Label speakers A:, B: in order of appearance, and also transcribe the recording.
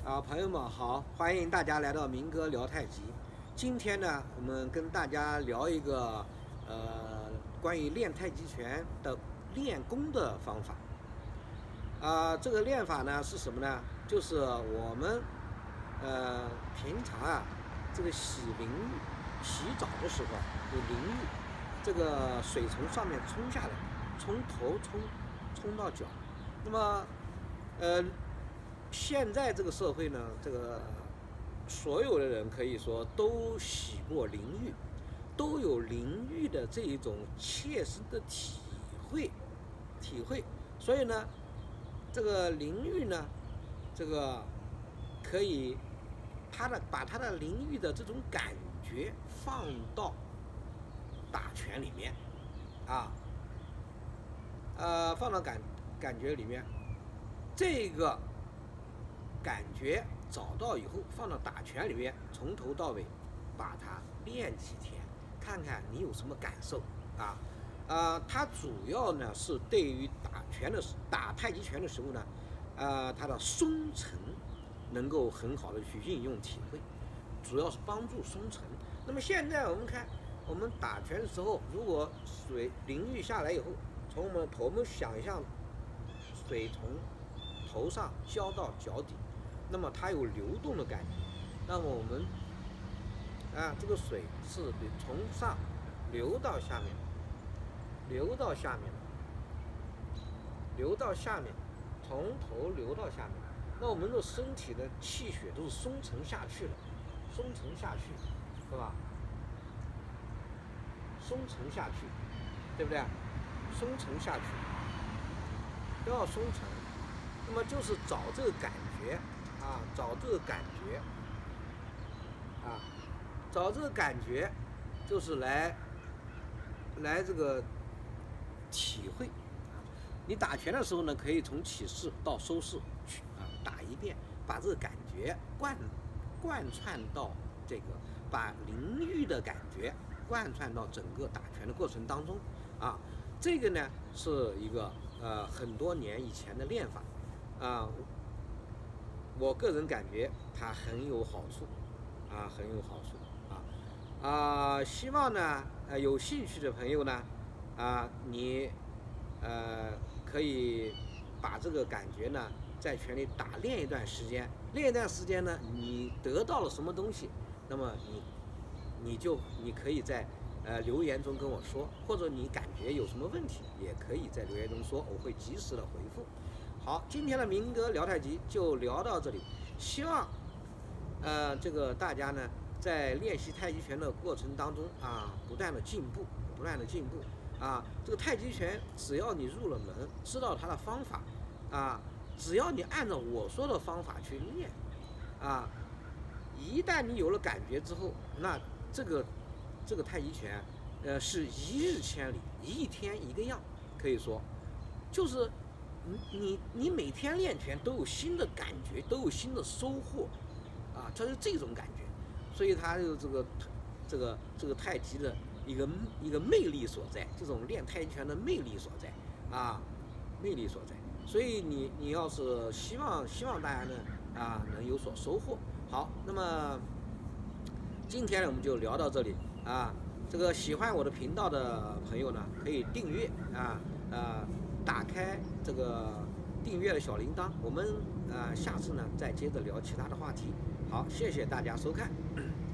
A: 朋友们好，欢迎大家来到明哥聊太极。今天呢，我们跟大家聊一个关于练太极拳的练功的方法。这个练法呢是什么呢？就是我们平常这个洗澡的时候有淋浴，这个水从上面冲下来，从头冲到脚。那么现在这个社会呢，这个所有的人可以说都洗过淋浴，都有淋浴的这一种切身的体会。所以呢，这个淋浴呢，这个可以把它的淋浴的这种感觉放到打拳里面放到感觉里面，这个感觉找到以后，放到打拳里面，从头到尾把它练几天，看看你有什么感受它主要呢是对于打太极拳的时候呢，它的松沉能够很好的去应用体会，主要是帮助松沉。那么现在我们看，我们打拳的时候，如果水淋浴下来以后，从我们的头，我们想象水从头上浇到脚底，那么它有流动的感觉。那么我们这个水是从上流到下面，从头流到下面。那我们的身体的气血都是松沉下去，是吧？松沉下去，对不对？松沉下去，都要松沉。那么就是找这个感觉找这个感觉就是来这个体会。你打拳的时候呢，可以从起势到收势去打一遍，把这个感觉贯穿到把淋浴的感觉贯穿到整个打拳的过程当中这个呢是一个很多年以前的练法我个人感觉它很有好处希望呢有兴趣的朋友呢你可以把这个感觉呢在拳里练一段时间，呢你得到了什么东西，那么你可以在留言中跟我说，或者你感觉有什么问题也可以在留言中说，我会及时的回复。好，今天的明哥聊太极就聊到这里，希望这个大家呢在练习太极拳的过程当中不断的进步这个太极拳只要你入了门，知道它的方法只要你按照我说的方法去练一旦你有了感觉之后，那这个太极拳是一日千里，一天一个样，可以说就是你每天练拳都有新的感觉，都有新的收获它是这种感觉。所以它就这个太极的一个魅力所在，这种练太极拳的魅力所在所以你要是希望大家呢能有所收获。好，那么今天呢我们就聊到这里这个喜欢我的频道的朋友呢，可以订阅打开这个订阅的小铃铛。我们下次呢再接着聊其他的话题。好，谢谢大家收看。